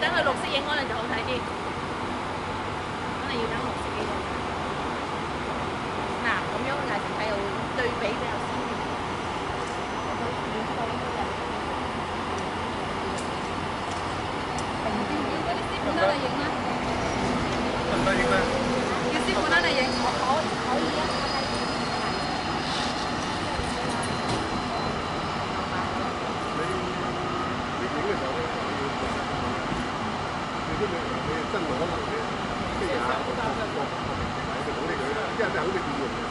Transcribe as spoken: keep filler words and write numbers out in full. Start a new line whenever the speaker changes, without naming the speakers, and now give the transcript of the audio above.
等佢綠色影可能就好睇啲，可能要等綠色呢個。嗱，咁樣嘅顏色睇又對比比較鮮明。嗰啲師傅得你影啦。得唔得影咩？叫師傅得你影，可可可以啊。
你你真攞嚟嘅，即係下個個個個平時買就冇呢佢啦，因為真係好似電用嘅。